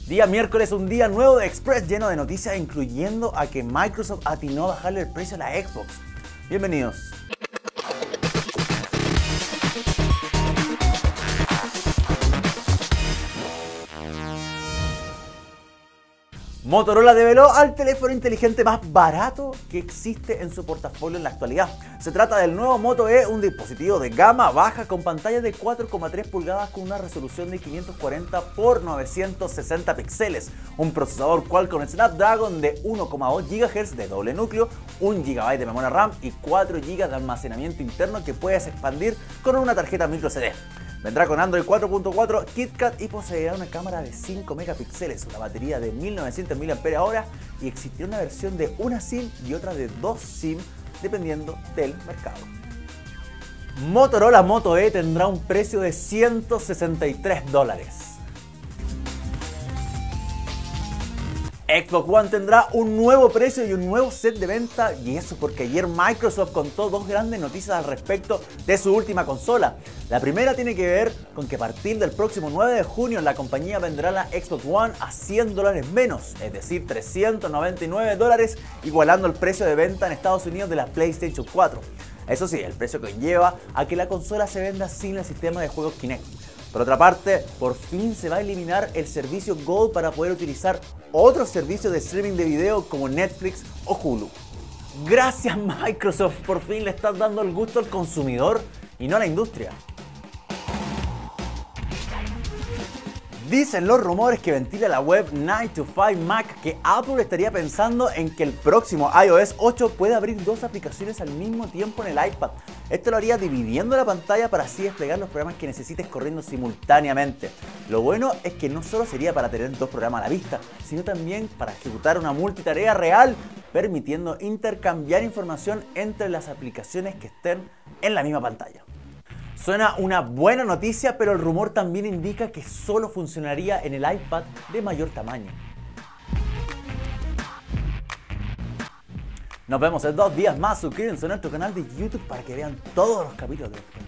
Día miércoles, un día nuevo de Express lleno de noticias, incluyendo a que Microsoft atinó a bajarle el precio a la Xbox. Bienvenidos. Motorola develó al teléfono inteligente más barato que existe en su portafolio en la actualidad. Se trata del nuevo Moto E, un dispositivo de gama baja con pantalla de 4,3 pulgadas con una resolución de 540 x 960 píxeles, un procesador Qualcomm Snapdragon de 1,2 GHz de doble núcleo, 1 GB de memoria RAM y 4 GB de almacenamiento interno que puedes expandir con una tarjeta microSD. Vendrá con Android 4.4 KitKat y poseerá una cámara de 5 megapíxeles, una batería de 1900 mAh y existirá una versión de una SIM y otra de 2 SIM dependiendo del mercado. Motorola Moto E tendrá un precio de $163. Xbox One tendrá un nuevo precio y un nuevo set de venta, y eso porque ayer Microsoft contó dos grandes noticias al respecto de su última consola. La primera tiene que ver con que a partir del próximo 9 de junio la compañía venderá la Xbox One a $100 menos, es decir, $399, igualando el precio de venta en Estados Unidos de la PlayStation 4. Eso sí, el precio conlleva a que la consola se venda sin el sistema de juegos Kinect. Por otra parte, por fin se va a eliminar el servicio Gold para poder utilizar otros servicios de streaming de video como Netflix o Hulu. Gracias Microsoft, por fin le estás dando el gusto al consumidor y no a la industria. Dicen los rumores que ventila la web 9to5Mac que Apple estaría pensando en que el próximo iOS 8 puede abrir dos aplicaciones al mismo tiempo en el iPad. Esto lo haría dividiendo la pantalla para así desplegar los programas que necesites corriendo simultáneamente. Lo bueno es que no solo sería para tener dos programas a la vista, sino también para ejecutar una multitarea real, permitiendo intercambiar información entre las aplicaciones que estén en la misma pantalla. Suena una buena noticia, pero el rumor también indica que solo funcionaría en el iPad de mayor tamaño. Nos vemos en 2 días más. Suscríbanse a nuestro canal de YouTube para que vean todos los capítulos de